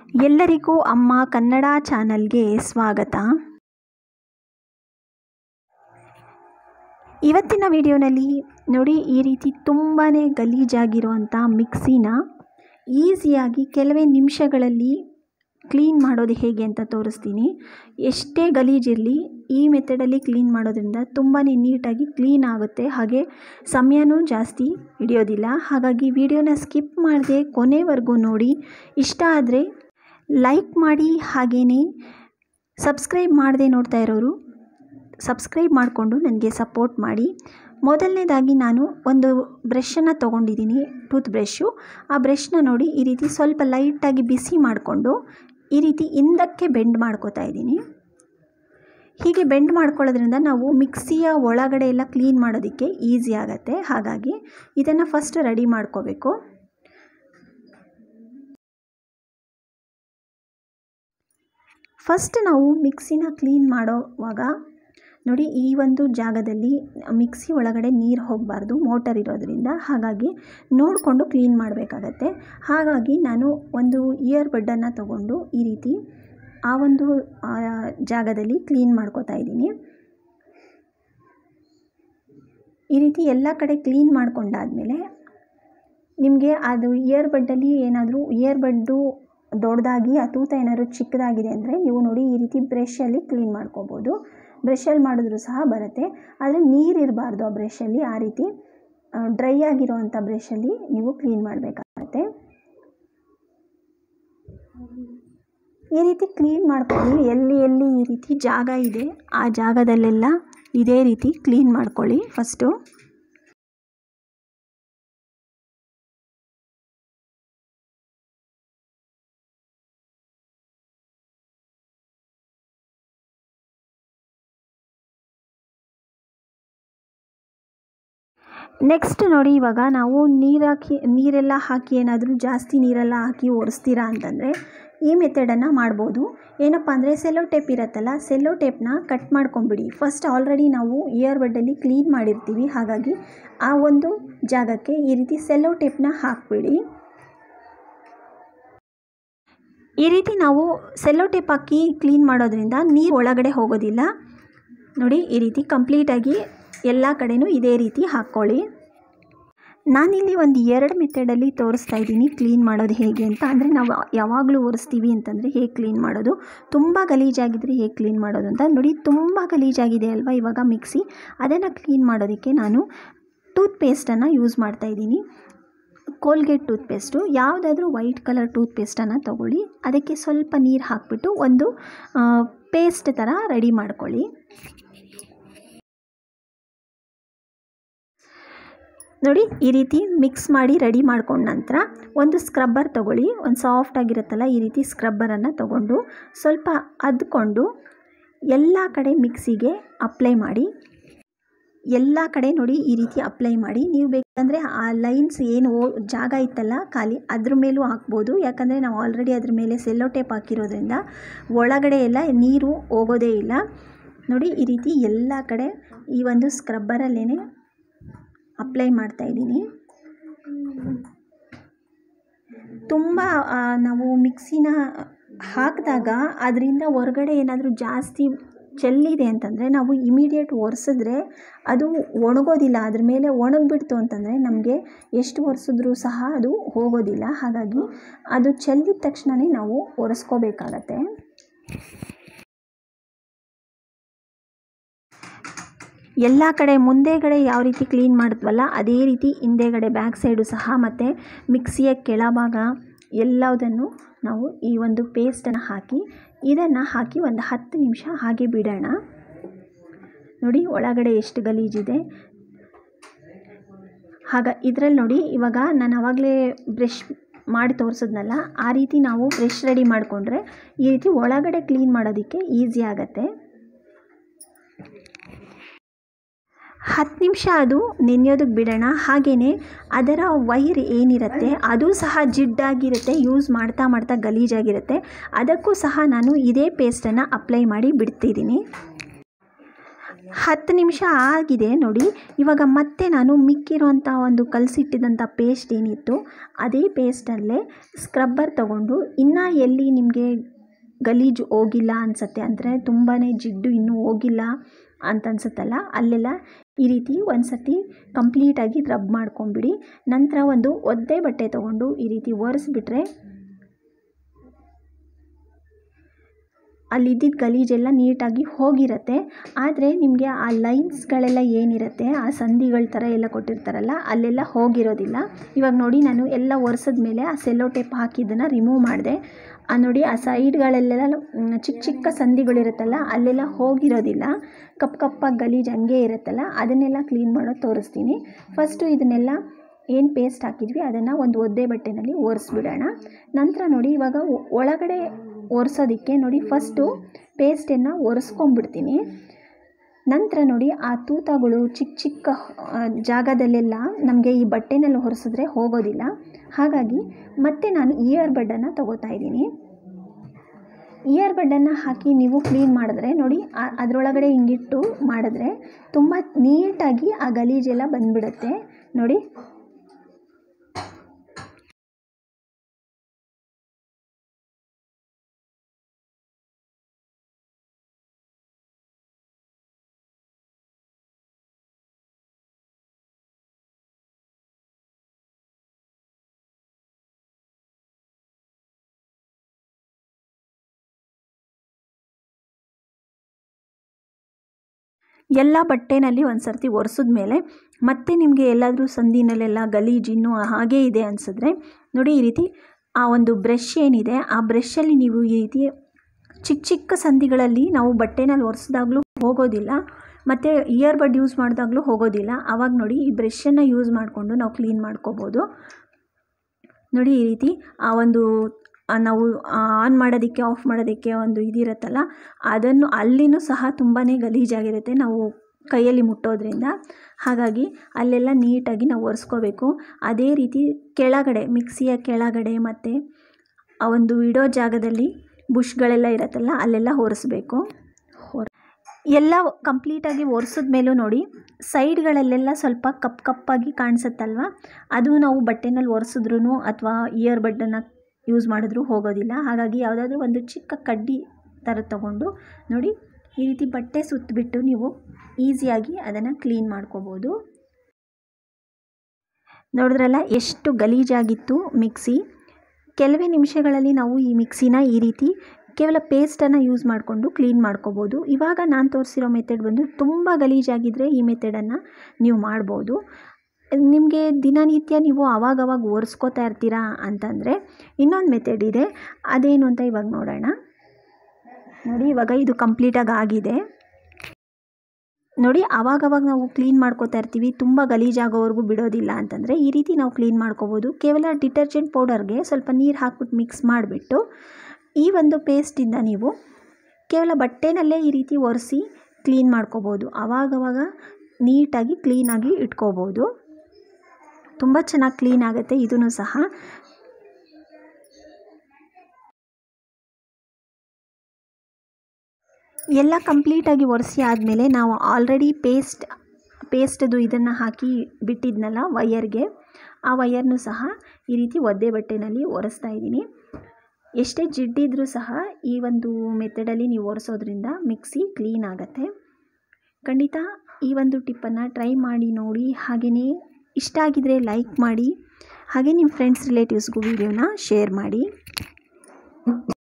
ಎಲ್ಲರಿಗೂ ಅಮ್ಮ ಕನ್ನಡ ಚಾನಲ್ಗೆ ಸ್ವಾಗತ. ಇವತ್ತಿನ ವಿಡಿಯೋನಲ್ಲಿ ನೋಡಿ, ಈ ರೀತಿ ತುಂಬಾ ಗಲೀಜಾಗಿರುವಂಥ ಮಿಕ್ಸಿನ ಈಸಿಯಾಗಿ ಕೆಲವೇ ನಿಮಿಷಗಳಲ್ಲಿ ಕ್ಲೀನ್ ಮಾಡೋದು ಹೇಗೆ ಅಂತ ತೋರಿಸ್ತೀನಿ. ಎಷ್ಟೇ ಗಲೀಜಿರಲಿ ಈ ಮೆಥಡಲ್ಲಿ ಕ್ಲೀನ್ ಮಾಡೋದ್ರಿಂದ ತುಂಬಾ ನೀಟಾಗಿ ಕ್ಲೀನ್ ಆಗುತ್ತೆ, ಹಾಗೆ ಸಮಯನೂ ಜಾಸ್ತಿ ಹಿಡಿಯೋದಿಲ್ಲ. ಹಾಗಾಗಿ ವಿಡಿಯೋನ ಸ್ಕಿಪ್ ಮಾಡದೆ ಕೊನೆವರೆಗೂ ನೋಡಿ. ಇಷ್ಟ ಆದರೆ ಲೈಕ್ ಮಾಡಿ, ಹಾಗೆಯೇ ಸಬ್ಸ್ಕ್ರೈಬ್ ಮಾಡದೆ ನೋಡ್ತಾ ಇರೋರು ಸಬ್ಸ್ಕ್ರೈಬ್ ಮಾಡಿಕೊಂಡು ನನಗೆ ಸಪೋರ್ಟ್ ಮಾಡಿ. ಮೊದಲನೇದಾಗಿ ನಾನು ಒಂದು ಬ್ರಷನ್ನು ತೊಗೊಂಡಿದ್ದೀನಿ, ಟೂತ್ ಬ್ರಷು. ಆ ಬ್ರಷ್ನ ನೋಡಿ ಈ ರೀತಿ ಸ್ವಲ್ಪ ಲೈಟಾಗಿ ಬಿಸಿ ಮಾಡಿಕೊಂಡು ಈ ರೀತಿ ಹಿಂದಕ್ಕೆ ಬೆಂಡ್ ಮಾಡ್ಕೋತಾ ಇದ್ದೀನಿ. ಹೀಗೆ ಬೆಂಡ್ ಮಾಡ್ಕೊಳ್ಳೋದ್ರಿಂದ ನಾವು ಮಿಕ್ಸಿಯ ಒಳಗಡೆ ಎಲ್ಲ ಕ್ಲೀನ್ ಮಾಡೋದಕ್ಕೆ ಈಸಿ ಆಗುತ್ತೆ. ಹಾಗಾಗಿ ಇದನ್ನು ಫಸ್ಟ್ ರೆಡಿ ಮಾಡ್ಕೋಬೇಕು. ಫಸ್ಟ್ ನಾವು ಮಿಕ್ಸಿನ ಕ್ಲೀನ್ ಮಾಡೋವಾಗ ನೋಡಿ, ಈ ಒಂದು ಜಾಗದಲ್ಲಿ ಮಿಕ್ಸಿ ಒಳಗಡೆ ನೀರು ಹೋಗಬಾರ್ದು, ಮೋಟರ್ ಇರೋದ್ರಿಂದ. ಹಾಗಾಗಿ ನೋಡಿಕೊಂಡು ಕ್ಲೀನ್ ಮಾಡಬೇಕಾಗತ್ತೆ. ಹಾಗಾಗಿ ನಾನು ಒಂದು ಇಯರ್ ಬಡ್ಡನ್ನು ತಗೊಂಡು ಈ ರೀತಿ ಆ ಒಂದು ಜಾಗದಲ್ಲಿ ಕ್ಲೀನ್ ಮಾಡ್ಕೋತಾ ಇದ್ದೀನಿ. ಈ ರೀತಿ ಎಲ್ಲ ಕಡೆ ಕ್ಲೀನ್ ಮಾಡ್ಕೊಂಡಾದಮೇಲೆ ನಿಮಗೆ ಅದು ಇಯರ್ ಬಡ್ಡಲ್ಲಿ ಏನಾದರೂ ಇಯರ್ ಬಡ್ಡು ದೊಡ್ಡದಾಗಿ ಆ ತೂತ ಏನಾದರೂ ಚಿಕ್ಕದಾಗಿದೆ ಅಂದರೆ ನೀವು ನೋಡಿ ಈ ರೀತಿ ಬ್ರಷಲ್ಲಿ ಕ್ಲೀನ್ ಮಾಡ್ಕೋಬೋದು. ಬ್ರಷಲ್ಲಿ ಮಾಡಿದ್ರೂ ಸಹ ಬರುತ್ತೆ, ಆದರೆ ನೀರಿರಬಾರ್ದು ಆ ಬ್ರಷಲ್ಲಿ. ಆ ರೀತಿ ಡ್ರೈ ಆಗಿರೋವಂಥ ಬ್ರಷಲ್ಲಿ ನೀವು ಕ್ಲೀನ್ ಮಾಡಬೇಕಾಗತ್ತೆ. ಈ ರೀತಿ ಕ್ಲೀನ್ ಮಾಡ್ಕೊಳ್ಳಿ. ಎಲ್ಲಿ ಈ ರೀತಿ ಜಾಗ ಇದೆ ಆ ಜಾಗದಲ್ಲೆಲ್ಲ ಇದೇ ರೀತಿ ಕ್ಲೀನ್ ಮಾಡ್ಕೊಳ್ಳಿ ಫಸ್ಟು. ನೆಕ್ಸ್ಟ್ ನೋಡಿ, ಇವಾಗ ನಾವು ನೀರೆಲ್ಲ ಹಾಕಿ ಏನಾದರೂ ಜಾಸ್ತಿ ನೀರೆಲ್ಲ ಹಾಕಿ ಒರೆಸ್ತೀರಾ ಅಂತಂದರೆ ಈ ಮೆಥಡನ್ನು ಮಾಡ್ಬೋದು. ಏನಪ್ಪ ಅಂದರೆ ಸೆಲ್ಲೋ ಟೇಪ್ ಇರುತ್ತಲ್ಲ, ಸೆಲ್ಲೋ ಟೇಪ್ನ ಕಟ್ ಮಾಡ್ಕೊಂಬಿಡಿ. ಫಸ್ಟ್ ಆಲ್ರೆಡಿ ನಾವು ಇಯರ್ ಬಡ್ಡಲ್ಲಿ ಕ್ಲೀನ್ ಮಾಡಿರ್ತೀವಿ, ಹಾಗಾಗಿ ಆ ಒಂದು ಜಾಗಕ್ಕೆ ಈ ರೀತಿ ಸೆಲ್ಲೋ ಟೇಪ್ನ ಹಾಕಿಬಿಡಿ. ಈ ರೀತಿ ನಾವು ಸೆಲ್ಲೋ ಟೇಪ್ ಹಾಕಿ ಕ್ಲೀನ್ ಮಾಡೋದ್ರಿಂದ ನೀರು ಒಳಗಡೆ ಹೋಗೋದಿಲ್ಲ. ನೋಡಿ, ಈ ರೀತಿ ಕಂಪ್ಲೀಟಾಗಿ ಎಲ್ಲ ಕಡೆನೂ ಇದೇ ರೀತಿ ಹಾಕ್ಕೊಳ್ಳಿ. ನಾನಿಲ್ಲಿ ಒಂದು 2 ಮೆಥಡಲ್ಲಿ ತೋರಿಸ್ತಾ ಇದ್ದೀನಿ ಕ್ಲೀನ್ ಮಾಡೋದು ಹೇಗೆ ಅಂತ. ಅಂದರೆ ನಾವು ಯಾವಾಗಲೂ ಒರೆಸ್ತೀವಿ ಅಂತಂದರೆ ಹೇಗೆ ಕ್ಲೀನ್ ಮಾಡೋದು, ತುಂಬ ಗಲೀಜಾಗಿದ್ದರೆ ಹೇಗೆ ಕ್ಲೀನ್ ಮಾಡೋದು ಅಂತ. ನೋಡಿ, ತುಂಬ ಗಲೀಜಾಗಿದೆ ಅಲ್ವಾ ಇವಾಗ ಮಿಕ್ಸಿ. ಅದನ್ನು ಕ್ಲೀನ್ ಮಾಡೋದಕ್ಕೆ ನಾನು ಟೂತ್ ಪೇಸ್ಟನ್ನು ಯೂಸ್ ಮಾಡ್ತಾಯಿದ್ದೀನಿ. ಕೋಲ್ಗೇಟ್ ಟೂತ್ ಪೇಸ್ಟು, ಯಾವುದಾದ್ರೂ ವೈಟ್ ಕಲರ್ ಟೂತ್ ಪೇಸ್ಟನ್ನು ತೊಗೊಳ್ಳಿ. ಅದಕ್ಕೆ ಸ್ವಲ್ಪ ನೀರು ಹಾಕಿಬಿಟ್ಟು ಒಂದು ಪೇಸ್ಟ್ ಥರ ರೆಡಿ ಮಾಡ್ಕೊಳ್ಳಿ. ನೋಡಿ, ಈ ರೀತಿ ಮಿಕ್ಸ್ ಮಾಡಿ ರೆಡಿ ಮಾಡ್ಕೊಂಡ ನಂತರ ಒಂದು ಸ್ಕ್ರಬ್ಬರ್ ತೊಗೊಳ್ಳಿ. ಒಂದು ಸಾಫ್ಟ್ ಆಗಿರುತ್ತಲ್ಲ, ಈ ರೀತಿ ಸ್ಕ್ರಬ್ಬರನ್ನು ತೊಗೊಂಡು ಸ್ವಲ್ಪ ಅದ್ಕೊಂಡು ಎಲ್ಲ ಕಡೆ ಮಿಕ್ಸಿಗೆ ಅಪ್ಲೈ ಮಾಡಿ. ಎಲ್ಲ ಕಡೆ ನೋಡಿ ಈ ರೀತಿ ಅಪ್ಲೈ ಮಾಡಿ. ನೀವು ಬೇಕಂದರೆ ಆ ಲೈನ್ಸ್ ಏನು ಜಾಗ ಇತ್ತಲ್ಲ ಖಾಲಿ, ಅದ್ರ ಮೇಲೂ ಹಾಕ್ಬೋದು. ಯಾಕಂದರೆ ನಾವು ಆಲ್ರೆಡಿ ಅದ್ರ ಮೇಲೆ ಸೆಲ್ಲೋ ಟೇಪ್ ಹಾಕಿರೋದ್ರಿಂದ ಒಳಗಡೆ ಎಲ್ಲ ನೀರು ಹೋಗೋದೇ ಇಲ್ಲ. ನೋಡಿ, ಈ ರೀತಿ ಎಲ್ಲ ಕಡೆ ಈ ಒಂದು ಸ್ಕ್ರಬ್ಬರಲ್ಲೇ ಅಪ್ಲೈ ಮಾಡ್ತಾಯಿದ್ದೀನಿ. ತುಂಬ ನಾವು ಮಿಕ್ಸಿನ ಹಾಕಿದಾಗ ಅದರಿಂದ ಹೊರಗಡೆ ಏನಾದರೂ ಜಾಸ್ತಿ ಚೆಲ್ಲಿದೆ ಅಂತಂದರೆ ನಾವು ಇಮಿಡಿಯೇಟ್ ಒರೆಸಿದ್ರೆ ಅದು ಒಣಗೋದಿಲ್ಲ. ಅದ್ರ ಮೇಲೆ ಒಣಗಿಬಿಡ್ತು ಅಂತಂದರೆ ನಮಗೆ ಎಷ್ಟು ಒರೆಸಿದ್ರೂ ಸಹ ಅದು ಹೋಗೋದಿಲ್ಲ. ಹಾಗಾಗಿ ಅದು ಚೆಲ್ಲಿದ ತಕ್ಷಣವೇ ನಾವು ಒರೆಸ್ಕೋಬೇಕಾಗತ್ತೆ. ಎಲ್ಲ ಕಡೆ ಮುಂದೆಗಡೆ ಯಾವ ರೀತಿ ಕ್ಲೀನ್ ಮಾಡಿದ್ವಲ್ಲ ಅದೇ ರೀತಿ ಹಿಂದೆಗಡೆ ಬ್ಯಾಕ್ ಸೈಡು ಸಹ, ಮತ್ತು ಮಿಕ್ಸಿಯ ಕೆಳಭಾಗ ಎಲ್ಲದನ್ನು ನಾವು ಈ ಒಂದು ಪೇಸ್ಟನ್ನು ಹಾಕಿ ಇದನ್ನು ಹಾಕಿ ಒಂದು 10 ನಿಮಿಷ ಹಾಗೆ ಬಿಡೋಣ. ನೋಡಿ ಒಳಗಡೆ ಎಷ್ಟು ಗಲೀಜಿದೆ. ಇದರಲ್ಲಿ ನೋಡಿ, ಇವಾಗ ನಾನು ಆವಾಗಲೇ ಬ್ರಷ್ ಮಾಡಿ ತೋರಿಸಿದ್ನಲ್ಲ, ಆ ರೀತಿ ನಾವು ಬ್ರಷ್ ರೆಡಿ ಮಾಡಿಕೊಂಡ್ರೆ ಈ ರೀತಿ ಒಳಗಡೆ ಕ್ಲೀನ್ ಮಾಡೋದಕ್ಕೆ ಈಸಿ ಆಗುತ್ತೆ. 10 ನಿಮಿಷ ಅದು ನೆನೆಯೋದಕ್ಕೆ ಬಿಡೋಣ. ಹಾಗೆಯೇ ಅದರ ವೈರ್ ಏನಿರುತ್ತೆ ಅದು ಸಹ ಜಿಡ್ಡಾಗಿರುತ್ತೆ, ಯೂಸ್ ಮಾಡ್ತಾ ಗಲೀಜಾಗಿರುತ್ತೆ. ಅದಕ್ಕೂ ಸಹ ನಾನು ಇದೇ ಪೇಸ್ಟನ್ನು ಅಪ್ಲೈ ಮಾಡಿ ಬಿಡ್ತಿದ್ದೀನಿ. 10 ನಿಮಿಷ ಆಗಿದೆ ನೋಡಿ. ಇವಾಗ ಮತ್ತೆ ನಾನು ಮಿಕ್ಕಿರೋಂಥ ಒಂದು ಕಲಸಿಟ್ಟಿದ್ದಂಥ ಪೇಸ್ಟ್ ಏನಿತ್ತು ಅದೇ ಪೇಸ್ಟಲ್ಲೇ ಸ್ಕ್ರಬ್ಬರ್ ತಗೊಂಡು ಇನ್ನೂ ಎಲ್ಲಿ ನಿಮಗೆ ಗಲೀಜು ಹೋಗಿಲ್ಲ ಅನಿಸುತ್ತೆ, ಅಂದರೆ ತುಂಬಾ ಜಿಡ್ಡು ಇನ್ನೂ ಹೋಗಿಲ್ಲ ಅಂತ ಅನಿಸುತ್ತಲ್ಲ, ಅಲ್ಲೆಲ್ಲ ಈ ರೀತಿ ಒಂದು ಸರ್ತಿ ಕಂಪ್ಲೀಟಾಗಿ ರಬ್ ಮಾಡ್ಕೊಂಬಿಡಿ. ನಂತರ ಒಂದು ಒದ್ದೆ ಬಟ್ಟೆ ತೊಗೊಂಡು ಈ ರೀತಿ ಒರೆಸ್ಬಿಟ್ರೆ ಅಲ್ಲಿದ್ದಿದ್ದ ಗಲೀಜೆಲ್ಲ ನೀಟಾಗಿ ಹೋಗಿರುತ್ತೆ. ಆದರೆ ನಿಮಗೆ ಆ ಲೈನ್ಸ್ಗಳೆಲ್ಲ ಏನಿರುತ್ತೆ, ಆ ಸಂಧಿಗಳ ಥರ ಎಲ್ಲ ಕೊಟ್ಟಿರ್ತಾರಲ್ಲ, ಅಲ್ಲೆಲ್ಲ ಹೋಗಿರೋದಿಲ್ಲ. ಇವಾಗ ನೋಡಿ, ನಾನು ಎಲ್ಲ ಒರೆಸಿದ ಮೇಲೆ ಆ ಸೆಲ್ಲೋ ಟೇಪ್ ಹಾಕಿದ್ದನ್ನು ರಿಮೂವ್ ಮಾಡಿದೆ. ನೋಡಿ, ಆ ಸೈಡ್ಗಳಲ್ಲೆಲ್ಲ ಚಿಕ್ಕ ಚಿಕ್ಕ ಸಂಧಿಗಳಿರುತ್ತಲ್ಲ, ಅಲ್ಲೆಲ್ಲ ಹೋಗಿರೋದಿಲ್ಲ. ಕಪ್ಪಾಗಿ ಗಲೀಜು ಹಂಗೆ ಇರುತ್ತಲ್ಲ, ಅದನ್ನೆಲ್ಲ ಕ್ಲೀನ್ ಮಾಡೋದು ತೋರಿಸ್ತೀನಿ. ಫಸ್ಟು ಇದನ್ನೆಲ್ಲ ಏನು ಪೇಸ್ಟ್ ಹಾಕಿದ್ವಿ ಅದನ್ನು ಒಂದು ಒದ್ದೆ ಬಟ್ಟೆನಲ್ಲಿ ಒರೆಸ್ಬಿಡೋಣ. ನಂತರ ನೋಡಿ, ಇವಾಗ ಒಳಗಡೆ ಒರೆಸೋದಕ್ಕೆ ನೋಡಿ ಫಸ್ಟು ಪೇಸ್ಟನ್ನು ಒರೆಸ್ಕೊಂಡ್ಬಿಡ್ತೀನಿ. ನಂತರ ನೋಡಿ, ಆ ತೂತಗಳು ಚಿಕ್ಕ ಚಿಕ್ಕ ಜಾಗದಲ್ಲೆಲ್ಲ ನಮಗೆ ಈ ಬಟ್ಟೆನಲ್ಲಿ ಒರೆಸಿದ್ರೆ ಹೋಗೋದಿಲ್ಲ. ಹಾಗಾಗಿ ಮತ್ತೆ ನಾನು ಇಯರ್ ಬಡ್ಡನ್ನು ತೊಗೋತಾ ಇದ್ದೀನಿ. ಇಯರ್ ಬಡ್ಡನ್ನು ಹಾಕಿ ನೀವು ಕ್ಲೀನ್ ಮಾಡಿದ್ರೆ ನೋಡಿ, ಅದರೊಳಗಡೆ ಹಿಂಗಿಟ್ಟು ಮಾಡಿದ್ರೆ ತುಂಬ ನೀಟಾಗಿ ಆ ಗಲೀಜೆಲ್ಲ ಬಂದುಬಿಡುತ್ತೆ ನೋಡಿ. ಎಲ್ಲ ಬಟ್ಟೆನಲ್ಲಿ ಒಂದು ಸರ್ತಿ ಒರೆಸಿದ ಮೇಲೆ ಮತ್ತೆ ನಿಮಗೆ ಎಲ್ಲಾದರೂ ಸಂದಿನಲ್ಲೆಲ್ಲ ಗಲೀಜು ಇನ್ನೂ ಹಾಗೇ ಇದೆ ಅನಿಸಿದ್ರೆ ನೋಡಿ, ಈ ರೀತಿ ಆ ಒಂದು ಬ್ರಷ್ ಏನಿದೆ ಆ ಬ್ರಷಲ್ಲಿ ನೀವು ಈ ರೀತಿ ಚಿಕ್ಕ ಚಿಕ್ಕ ಸಂದಿಗಳಲ್ಲಿ ನಾವು ಬಟ್ಟೆನಲ್ಲಿ ಒರೆಸಿದಾಗಲೂ ಹೋಗೋದಿಲ್ಲ, ಮತ್ತು ಇಯರ್ ಬಡ್ ಯೂಸ್ ಮಾಡಿದಾಗಲೂ ಹೋಗೋದಿಲ್ಲ. ಆವಾಗ ನೋಡಿ, ಈ ಬ್ರಷನ್ನು ಯೂಸ್ ಮಾಡಿಕೊಂಡು ನಾವು ಕ್ಲೀನ್ ಮಾಡ್ಕೋಬೋದು ನೋಡಿ. ಈ ರೀತಿ ಆ ಒಂದು ನಾವು ಆನ್ ಮಾಡೋದಕ್ಕೆ ಆಫ್ ಮಾಡೋದಕ್ಕೆ ಒಂದು ಇದಿರುತ್ತಲ್ಲ, ಅದನ್ನು ಅಲ್ಲಿನೂ ಸಹ ತುಂಬಾ ಗಲೀಜಾಗಿರುತ್ತೆ ನಾವು ಕೈಯಲ್ಲಿ ಮುಟ್ಟೋದ್ರಿಂದ. ಹಾಗಾಗಿ ಅಲ್ಲೆಲ್ಲ ನೀಟಾಗಿ ನಾವು ಒರೆಸ್ಕೋಬೇಕು. ಅದೇ ರೀತಿ ಕೆಳಗಡೆ, ಮಿಕ್ಸಿಯ ಕೆಳಗಡೆ ಮತ್ತು ಆ ಒಂದು ಇಡೋ ಜಾಗದಲ್ಲಿ ಬುಷ್ಗಳೆಲ್ಲ ಇರುತ್ತಲ್ಲ, ಅಲ್ಲೆಲ್ಲ ಒರೆಸ್ಬೇಕು. ಎಲ್ಲ ಕಂಪ್ಲೀಟಾಗಿ ಒರೆಸಿದ ಮೇಲೂ ನೋಡಿ, ಸೈಡ್ಗಳಲ್ಲೆಲ್ಲ ಸ್ವಲ್ಪ ಕಪ್ಪಾಗಿ ಕಾಣಿಸುತ್ತಲ್ವ, ಅದು ನಾವು ಬಟ್ಟೆನಲ್ಲಿ ಒರೆಸಿದ್ರೂ ಅಥವಾ ಇಯರ್ ಬಡ್ಡನ್ನು ಯೂಸ್ ಮಾಡಿದ್ರೂ ಹೋಗೋದಿಲ್ಲ. ಹಾಗಾಗಿ ಯಾವುದಾದ್ರೂ ಒಂದು ಚಿಕ್ಕ ಕಡ್ಡಿ ಥರ ತಗೊಂಡು ನೋಡಿ, ಈ ರೀತಿ ಬಟ್ಟೆ ಸುತ್ತಬಿಟ್ಟು ನೀವು ಈಸಿಯಾಗಿ ಅದನ್ನು ಕ್ಲೀನ್ ಮಾಡ್ಕೋಬೋದು. ನೋಡಿದ್ರಲ್ಲ ಎಷ್ಟು ಗಲೀಜಾಗಿತ್ತು ಮಿಕ್ಸಿ. ಕೆಲವೇ ನಿಮಿಷಗಳಲ್ಲಿ ನಾವು ಈ ಮಿಕ್ಸಿನ ಈ ರೀತಿ ಕೇವಲ ಪೇಸ್ಟನ್ನು ಯೂಸ್ ಮಾಡಿಕೊಂಡು ಕ್ಲೀನ್ ಮಾಡ್ಕೋಬೋದು. ಇವಾಗ ನಾನು ತೋರಿಸಿರೋ ಮೆಥಡ್ ಬಂದು ತುಂಬ ಗಲೀಜಾಗಿದ್ದರೆ ಈ ಮೆಥಡನ್ನು ನೀವು ಮಾಡ್ಬೋದು. ನಿಮಗೆ ದಿನನಿತ್ಯ ನೀವು ಆವಾಗವಾಗ ಒರೆಸ್ಕೋತಾ ಇರ್ತೀರಾ ಅಂತಂದರೆ ಇನ್ನೊಂದು ಮೆಥಡ್ ಇದೆ, ಅದೇನು ಅಂತ ಇವಾಗ ನೋಡೋಣ. ನೋಡಿ, ಇವಾಗ ಇದು ಕಂಪ್ಲೀಟಾಗಿ ಆಗಿದೆ ನೋಡಿ. ಆವಾಗವಾಗ ನಾವು ಕ್ಲೀನ್ ಮಾಡ್ಕೋತಾ ಇರ್ತೀವಿ, ತುಂಬ ಗಲೀಜಾಗೋವರೆಗೂ ಬಿಡೋದಿಲ್ಲ ಅಂತಂದರೆ ಈ ರೀತಿ ನಾವು ಕ್ಲೀನ್ ಮಾಡ್ಕೋಬೋದು. ಕೇವಲ ಡಿಟರ್ಜೆಂಟ್ ಪೌಡರ್ಗೆ ಸ್ವಲ್ಪ ನೀರು ಹಾಕ್ಬಿಟ್ಟು ಮಿಕ್ಸ್ ಮಾಡಿಬಿಟ್ಟು ಈ ಒಂದು ಪೇಸ್ಟಿಂದ ನೀವು ಕೇವಲ ಬಟ್ಟೆನಲ್ಲೇ ಈ ರೀತಿ ಒರೆಸಿ ಕ್ಲೀನ್ ಮಾಡ್ಕೋಬೋದು. ಆವಾಗವಾಗ ನೀಟಾಗಿ ಕ್ಲೀನಾಗಿ ಇಟ್ಕೋಬೋದು. ತುಂಬ ಚೆನ್ನಾಗಿ ಕ್ಲೀನ್ ಆಗುತ್ತೆ ಇದೂ ಸಹ. ಎಲ್ಲ ಕಂಪ್ಲೀಟಾಗಿ ಒರೆಸಿ ಆದಮೇಲೆ ನಾವು ಆಲ್ರೆಡಿ ಪೇಸ್ಟದು ಇದನ್ನು ಹಾಕಿ ಬಿಟ್ಟಿದ್ನಲ್ಲ ವಯರ್ಗೆ, ಆ ವಯರ್ನೂ ಸಹ ಈ ರೀತಿ ಒದ್ದೆ ಬಟ್ಟೆನಲ್ಲಿ ಒರೆಸ್ತಾ ಇದ್ದೀನಿ. ಎಷ್ಟೇ ಜಿಡ್ಡಿದ್ರೂ ಸಹ ಈ ಒಂದು ಮೆಥಡಲ್ಲಿ ನೀವು ಒರೆಸೋದ್ರಿಂದ ಮಿಕ್ಸಿ ಕ್ಲೀನ್ ಆಗುತ್ತೆ. ಖಂಡಿತ ಈ ಒಂದು ಟಿಪ್ಪನ್ನು ಟ್ರೈ ಮಾಡಿ ನೋಡಿ. ಹಾಗೆಯೇ ಇಷ್ಟ ಆಗಿದರೆ ಲೈಕ್ ಮಾಡಿ, ಹಾಗೆ ನಿಮ್ಮ ಫ್ರೆಂಡ್ಸ್ ರಿಲೇಟಿವ್ಸ್ಗೂ ವಿಡಿಯೋನ ಶೇರ್ ಮಾಡಿ.